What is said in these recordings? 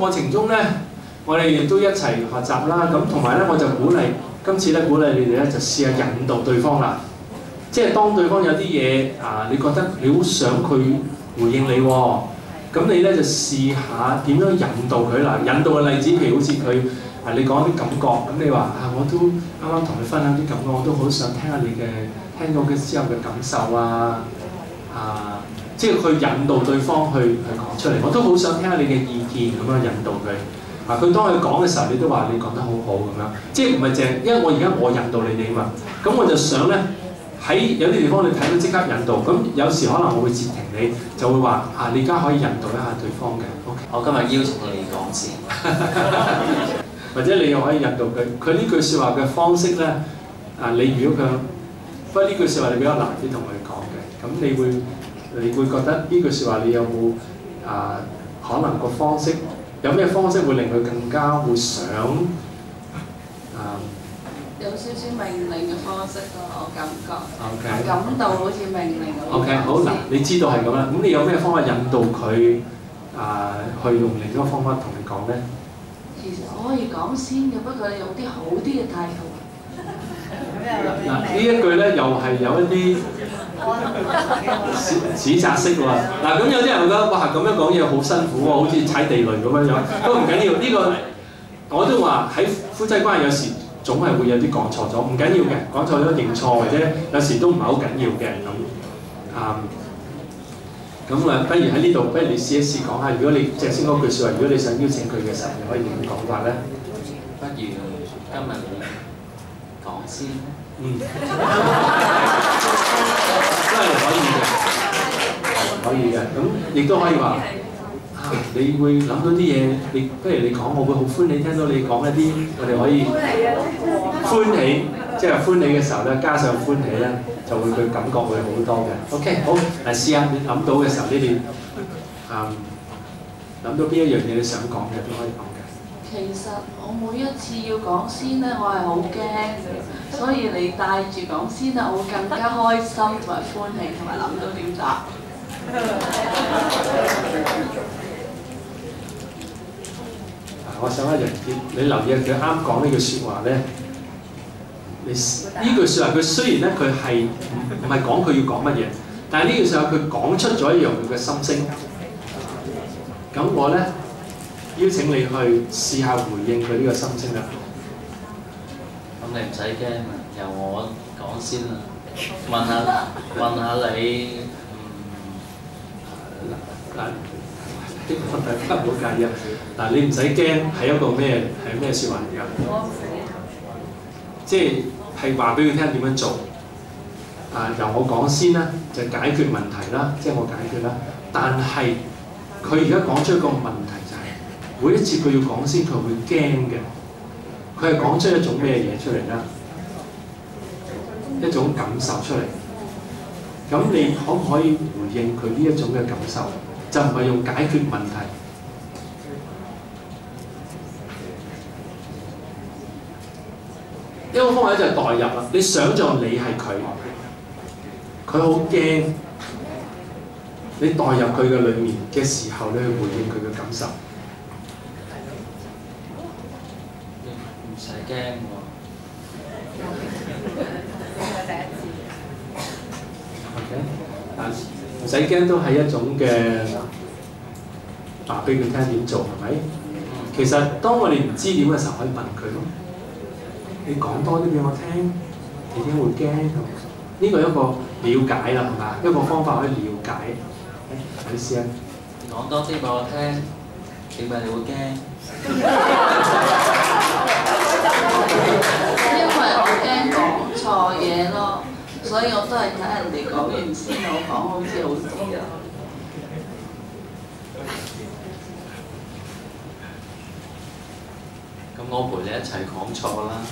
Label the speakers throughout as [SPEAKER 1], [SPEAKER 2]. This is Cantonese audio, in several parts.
[SPEAKER 1] 過程中咧，我哋亦都一齊學習啦。咁同埋咧，我就鼓勵今次咧鼓勵你哋咧就試下引導對方啦。即係當對方有啲嘢你覺得你好想佢回應你喎，咁你咧就試下點樣引導佢啦。引導嘅例子，譬如好似佢你講啲感覺，咁你話我都啱啱同你分享啲感覺，我都好想聽下你嘅聽到嘅之後嘅感受即係去引導對方去講出嚟。我都好想聽下你嘅意見，咁樣引導佢。佢當佢講嘅時候，你都話你講得好好咁樣，即係唔係淨係因為我引導你哋啊嘛。咁我就想咧喺有啲地方你睇到即刻引導。咁有時可能我會截停你，就會話你而家可以引導一下對方嘅。OK，
[SPEAKER 2] 我今日邀請你講先，
[SPEAKER 1] 或者你又可以引導佢。佢呢句説話嘅方式咧你如果佢不過呢句説話你比較難啲同佢講嘅，咁你會覺得呢句説話你有冇可能個方式有咩方式會令佢更加會想
[SPEAKER 3] 有少少命令嘅方式咯，我感覺。
[SPEAKER 1] OK。
[SPEAKER 3] 感到好似命令咁。
[SPEAKER 1] OK， 好嗱，你知道係咁啦。咁你有咩方法引導佢去用另一個方法同你講咧？
[SPEAKER 3] 其實我可以講先嘅，不過你用啲好啲嘅態度。
[SPEAKER 1] 呢一句咧又係有一啲指責式喎。咁有啲人覺得哇咁樣講嘢好辛苦喎，好似踩地雷咁樣樣。不過唔緊要，呢個我都話喺夫妻關係有時總係會有啲講錯咗，唔緊要嘅，講錯咗認錯或者有時都唔係好緊要嘅咁。不如喺呢度，不如你試一試講下，如果你正先嗰句説話，如果你想邀請佢嘅時候，你可以點講法咧？
[SPEAKER 2] 不如今日你講先。
[SPEAKER 1] 真係可以嘅，咁亦都可以話你會諗到啲嘢，不如你講，我會好歡喜聽到你講一啲，我哋可以歡喜，即係歡喜嘅時候咧，加上歡喜咧，就會佢感覺會好多嘅。OK， 好，試下你諗到嘅時候，你哋諗到邊一樣嘢你想講嘅都可以講嘅。
[SPEAKER 3] 其實我每一次要講先咧，我係好驚嘅，所以你帶住講先咧，我會更加開心同埋歡喜，同埋諗到點答。
[SPEAKER 1] 我想一樣嘢，你留意佢啱講呢句説話咧，呢句説話佢雖然咧佢係唔係講佢要講乜嘢，但係呢句説話佢講出咗一樣佢嘅心聲。咁我咧邀請你去試下回應佢呢個心聲啦。
[SPEAKER 2] 咁你唔使驚，由我講先啦。問下你大家唔好介意啊！你唔使驚係一個咩説話嚟㗎？即係話俾佢聽點樣做。由我講先啦，就解決問題啦，即係我解決啦。但係佢而家講出一個問題就係，每一次佢要講先，佢會驚嘅。佢係講出一種咩嘢出嚟啦？一種感受出嚟。咁你可唔可以回應佢呢一種嘅感受？就唔係用解決問題。一個方法就係代入啦。你想像你係佢好驚。你代入佢嘅裏面嘅時候，你去回應佢嘅感受。 唔使驚喎。
[SPEAKER 1] OK， 唔使驚都係一種嘅話俾佢聽點做，係咪？其實當我哋唔知點嘅時候，可以問佢咯。你講多啲俾我聽，你點會驚？呢個係一個了解啦，係嘛？一個方法可以了解。你試下
[SPEAKER 2] 講多啲俾我聽，點解你會驚？
[SPEAKER 3] 因為我驚講錯嘢咯，所以我都係睇人哋講完先，我講好似好啲啊。
[SPEAKER 2] 咁我陪你一齊講錯啦。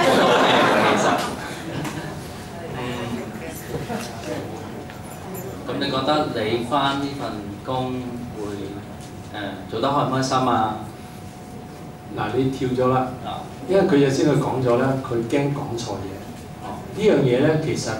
[SPEAKER 2] 其實，咁你覺得你返呢份工會做得開唔開心啊？
[SPEAKER 1] 你跳咗啦，因為佢就先佢講咗咧，佢驚講錯嘢。呢樣嘢咧，其實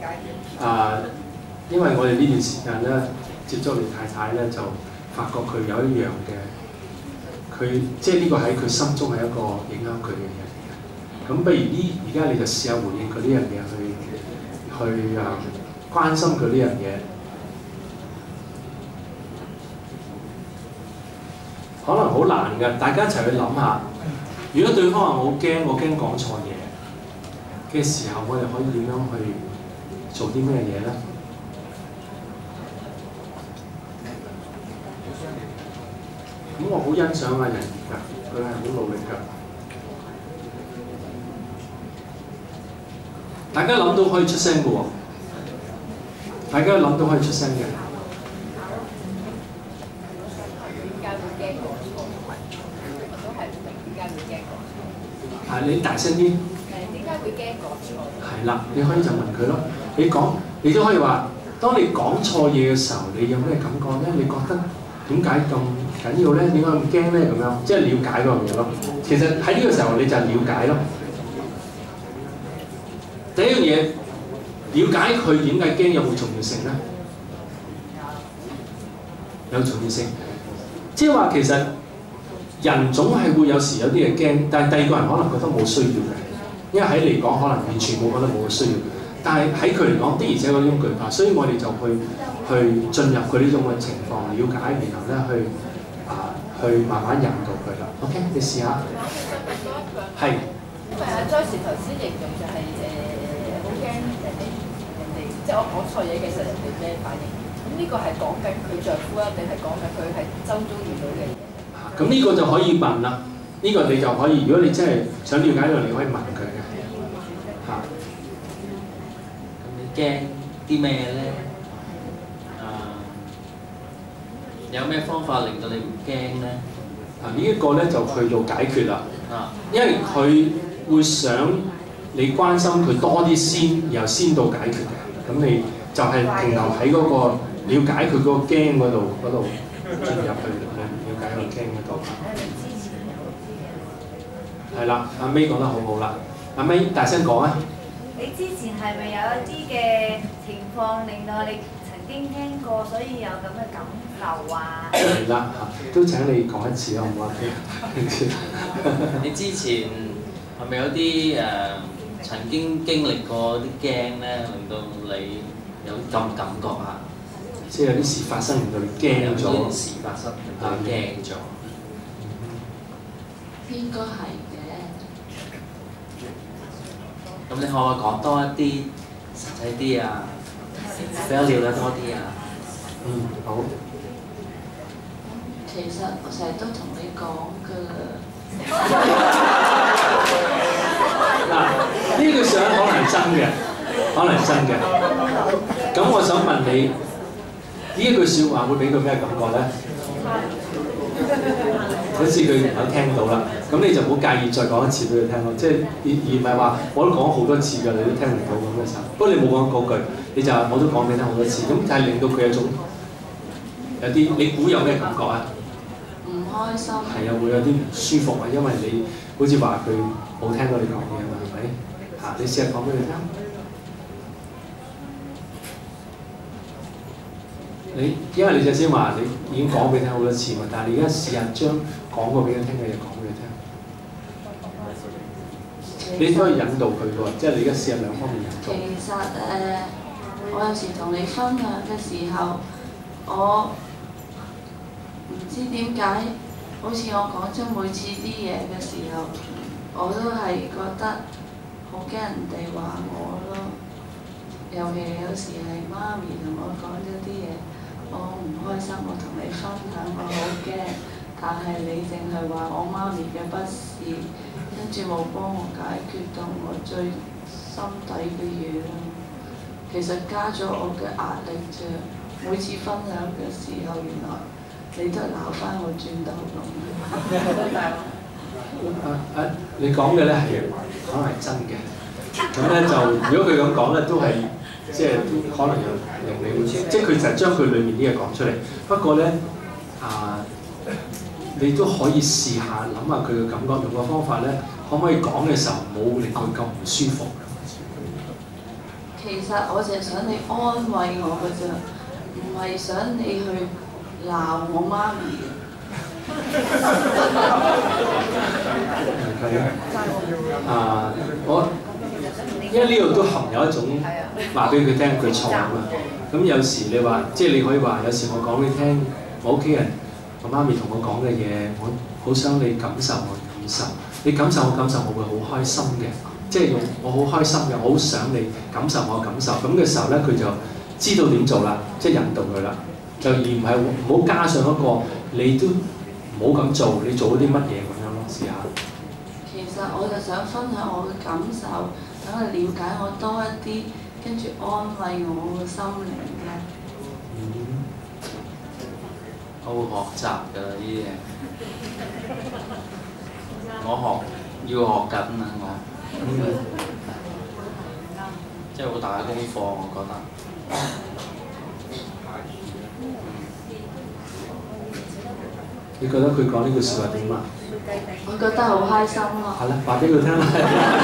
[SPEAKER 1] 因為我哋呢段時間咧接觸你太太咧，就發覺佢有一樣嘅， 佢即係呢個喺佢心中係一個影響佢嘅嘢嚟嘅。咁不如而家你就試下回應佢呢樣嘢，去關心佢呢樣嘢。可能好難㗎，大家一齊去諗下。如果對方話我驚講錯嘢嘅時候，我哋可以點樣去做啲咩嘢咧？咁我好欣賞阿仁兒㗎，佢係好努力㗎。大家諗到可以出聲嘅喎，大家諗到可以出聲嘅。係你大聲啲。點解會驚講錯？係啦，你可以就問佢咯。你都可以話，當你講錯嘢嘅時候，你有咩感覺咧？你覺得點解咁緊要咧？點解咁驚咧？咁樣即係了解嗰樣嘢咯。其實喺呢個時候你就了解咯。第一樣嘢，了解佢點解驚有冇重要性咧？有重要性，即係話其實。人總係會有時有啲嘢驚，但係第二個人可能覺得冇需要嘅，因為喺嚟講可能完全冇覺得冇需要，但係喺佢嚟講的而且確呢種懼怕，所以我哋就去進入佢呢種嘅情況，了解，然後咧去慢慢引導佢啦。OK， 你試下。係。
[SPEAKER 4] 因為阿 Joyce 頭先形容就係好驚人哋，即係我講錯嘢，其實人哋咩反應？咁呢個係講緊佢丈夫啊，定係講緊佢係周遭遇到嘅嘢？
[SPEAKER 1] 咁呢個就可以問啦，呢個你就可以，如果你真係想了解呢個，你可以問佢嘅嚇。
[SPEAKER 5] 咁你驚啲咩咧？有咩方法令到你唔驚咧？
[SPEAKER 1] 呢一個咧就去到解決啦。因為佢會想你關心佢多啲先，然後先到解決嘅。咁你就係停留喺嗰個了解佢嗰個驚嗰度進入去。了解個驚嗰度，係啦，阿 May 講得好好啦，阿 May 大聲講啊！
[SPEAKER 6] 你之前係咪有一啲嘅情況令到你曾經聽過，所以有咁嘅感受啊？
[SPEAKER 1] 係啦，都請你講一次好唔好啊？
[SPEAKER 5] 你之前係咪有啲曾經經歷過啲驚咧，令到你有咁感覺啊？
[SPEAKER 1] 即係有啲事發生，令到你驚咗。
[SPEAKER 5] 有啲事發生，令到你驚咗。
[SPEAKER 3] 應該係嘅。
[SPEAKER 5] 咁你可唔可以講多一啲實際啲啊？比較了解多啲啊？
[SPEAKER 1] 好。
[SPEAKER 3] 其實我成日都同你講㗎。
[SPEAKER 1] 嗱，呢句相可能係真嘅，可能係真嘅。咁我想問你。呢一句説話會俾佢咩感覺咧？好似佢有聽到啦，咁你就唔好介意再講一次俾佢聽咯。即係而唔係話我都講好多次㗎，你都聽唔到咁嘅時候。不過你冇講嗰句，你就話我都講俾你聽好多次，咁就係令到佢有種有啲你估有咩感覺啊？
[SPEAKER 3] 唔開心。係
[SPEAKER 1] 啊，會有啲唔舒服啊，因為你好似話佢冇聽到你講嘢啊嘛，係咪？你試下講俾佢聽。因為你就先話你已經講俾佢聽好多次嘛，但係你而家試下將講過俾佢聽嘅嘢講俾佢聽。你都可以引導佢喎，即係你而家試下兩方面引導。
[SPEAKER 3] 其實我有時同你分享嘅時候，我唔知點解，好似我講出每次啲嘢嘅時候，我都係覺得好驚人哋話我咯。尤其有時係媽咪同我講咗啲嘢。我好唔開心，我同你分享，我好驚，但係你淨係話我媽咪嘅不是，跟住冇幫我解決到我最心底嘅嘢咯。其實加咗我嘅壓力啫。每次分享嘅時候，原來你都係鬧翻我轉頭咁。
[SPEAKER 1] 你講嘅咧係可能係真嘅，咁咧就如果佢咁講咧，都係。即係可能有令你會，即係佢就係將佢裡面啲嘢講出嚟。不過咧，你都可以試下諗下佢嘅感覺，用個方法咧，可唔可以講嘅時候冇令佢咁唔舒服？
[SPEAKER 3] 其實我就係想你安慰我嘅啫，唔係想你去鬧我媽咪。
[SPEAKER 1] 我因為呢度都含有一種話俾佢聽佢錯啊嘛。咁有時你話，即係你可以話，有時我講俾你聽，我屋企人、我媽咪同我講嘅嘢，我好想你感受我感受，你感受我感受，我會好開心嘅。即係我好開心嘅，我好想你感受我感受。咁嘅時候咧，佢就知道點做啦，即係引導佢啦。就而唔係唔好加上一個你都唔好咁做，你做咗啲乜嘢咁樣咯，試下。
[SPEAKER 3] 其實我就想分享我嘅感受，等佢了解我多一啲，跟住安慰我嘅心靈嘅。
[SPEAKER 5] 我會學習㗎啦呢啲嘢，我要學緊啊我，即係好大嘅功課我覺得。
[SPEAKER 1] 你覺得佢講呢句説話點啊？
[SPEAKER 3] 我覺得好開心咯。
[SPEAKER 1] 係啦，話俾佢聽啦。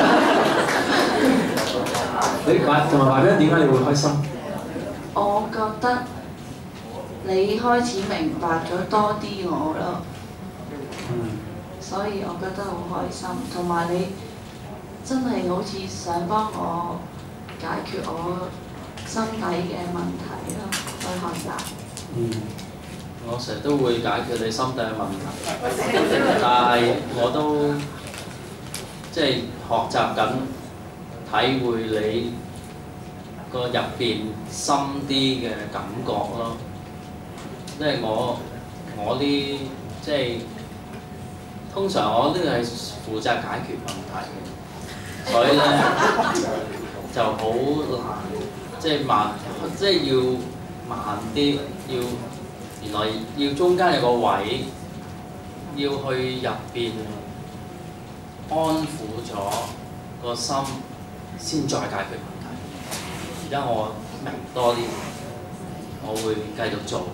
[SPEAKER 1] 你話同埋話俾佢點解你會開心？
[SPEAKER 3] 我覺得你開始明白咗多啲我咯，所以我覺得好開心。同埋你真係好似想幫我解決我心底嘅問題咯，去學習。
[SPEAKER 5] 我成日都會解決你心底嘅問題，但係我都即係學習緊，體會你個入邊深啲嘅感覺咯。因為我啲即係通常我都係負責解決問題嘅，所以咧就好難，即係慢，即係要慢啲，原來要中間有個位，要去入邊安撫咗個心，先再解決問題。而家我明多啲，我會繼續做。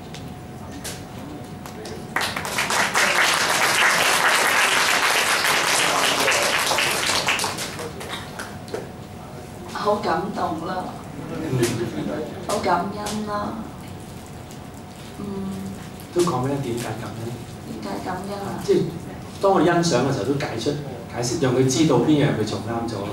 [SPEAKER 3] 好感動啦，好感恩啦。
[SPEAKER 1] 都講俾你點解感恩？
[SPEAKER 3] 點解感恩啊？
[SPEAKER 1] 即係當我欣賞嘅時候，都解釋，讓佢知道邊樣佢做啱咗。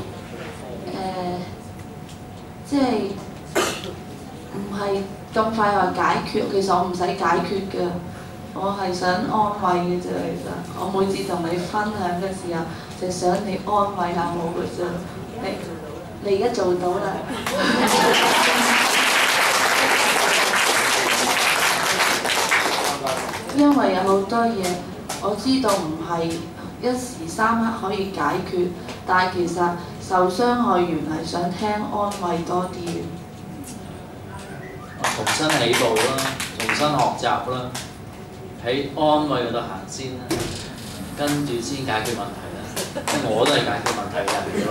[SPEAKER 3] 即係唔係咁快話解決，其實我唔使解決嘅，我係想安慰嘅啫。其實我每次同你分享嘅時候，就想你安慰下我嘅啫。你而家做到啦。因為有好多嘢我知道唔係一時三刻可以解決，但係其實受傷害完係想聽安慰多啲嘅。
[SPEAKER 5] 重新起步啦，重新學習啦，喺安慰嗰度行先啦，跟住先解決問題啦。即係我都係解決問題嘅人嚟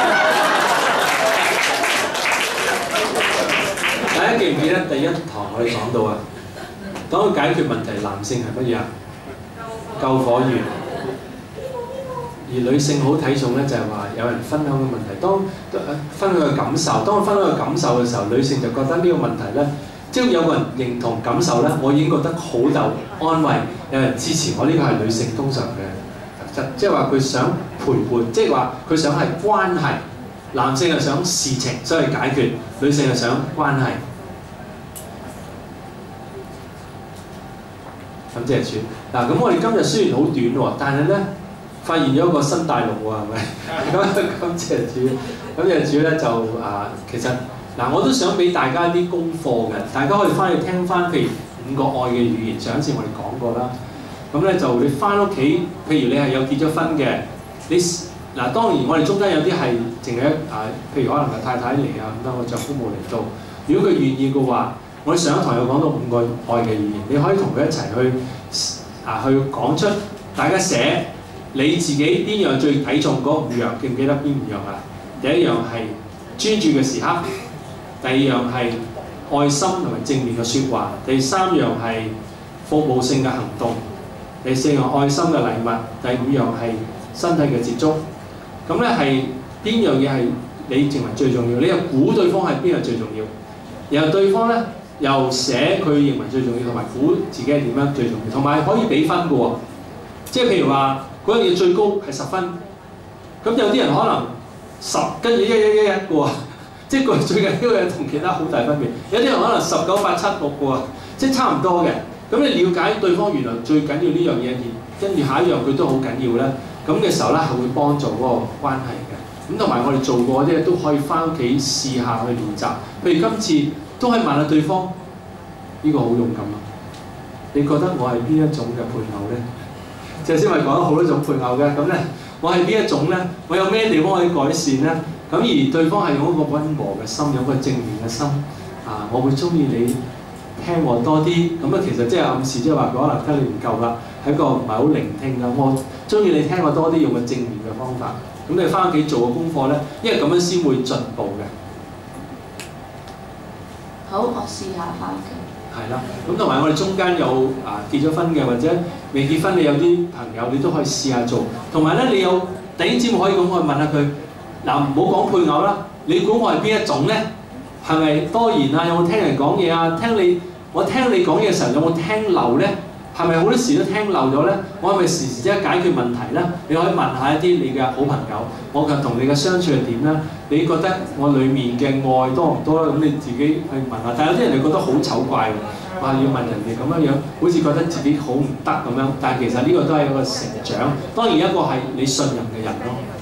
[SPEAKER 5] 㗎。
[SPEAKER 1] 大家記唔記得第一堂我哋講到啊？講到解決問題，男性係乜嘢啊？救火員。而女性好睇重咧，就係話有人分享嘅問題，當分享嘅感受，當我分享嘅感受嘅時候，女性就覺得呢個問題咧，只要有個人認同感受咧，我已經覺得好有安慰，有人支持我，呢個係女性通常嘅特質，即係話佢想陪伴，即係話佢想係關係。男性係想事情，所以解決；女性係想關係。感謝主。嗱，咁我哋今日雖然好短喎，但係咧發現咗一個新大陸喎，係咪？感謝主，感謝主咧就其實我都想俾大家啲功課嘅，大家可以翻去聽翻，譬如5個愛嘅語言，上一次我哋講過啦。咁咧就你翻屋企，譬如你係有結咗婚嘅，你當然我哋中間有啲係淨係譬如可能係太太嚟啊，咁我丈夫冇嚟到。如果佢願意嘅話，我哋上一堂有講到5個愛嘅語言，你可以同佢一齊去講出，大家寫你自己邊樣最睇重嗰5樣，記唔記得邊5樣啊？第一樣係專注嘅時刻，第二樣係愛心同埋正面嘅説話，第3樣係服務性嘅行動，第4樣愛心嘅禮物，第5樣係身體嘅接觸。咁咧係邊樣嘢係你認為最重要？你又估對方係邊樣最重要？然後對方咧
[SPEAKER 2] 又寫佢認為最重要，同埋估自己係點樣最重要，同埋可以俾分嘅喎。即係譬如話嗰樣嘢最高係10分，咁有啲人可能10跟住1嘅喎，即係佢最緊要嘅同其他好大分別。有啲人可能19、8、7、6嘅喎，即係差唔多嘅。咁你了解對方原來最緊要呢樣嘢，跟住下一樣佢都好緊要咧，咁嘅時候咧係會幫助嗰個關係嘅。咁同埋我哋做過啲都可以翻屋企試下去練習。譬如今次都可以問下對方，呢個好勇敢啊！你覺得我係邊一種嘅配偶咧？頭先我哋講咗好多種配偶嘅，咁咧我係邊一種咧？我有咩地方可以改善咧？咁而對方係用一個溫和嘅心，有個正面嘅心啊！我會中意你聽我多啲，咁啊其實即係暗示即係話可能聽你唔夠啦，係一個唔係好聆聽嘅。我中意你聽我多啲，用個正面嘅方法。咁你翻屋企做個功課咧，因為咁樣先會進步嘅。
[SPEAKER 3] 好，我試下翻屋企。係
[SPEAKER 2] 啦，咁同埋我哋中間有結咗婚嘅或者未結婚，你有啲朋友你都可以試下做。同埋咧，你有弟兄姊妹可以咁去問下佢，嗱唔好講配偶啦，你估我係邊一種咧？係咪多言啊？有冇聽人講嘢啊？我聽你講嘢嘅時候有冇聽漏咧？係咪好多時都聽漏咗咧？我係咪時時即係解決問題咧？你可以問下一啲你嘅好朋友，我嘅同你嘅相處係點咧？你覺得我裡面嘅愛多唔多咧？咁你自己去問下。但係有啲人就覺得好醜怪喎，話要問人哋咁樣，好似覺得自己好唔得咁樣。但係其實呢個都係一個成長，當然一個係你信任嘅人咯。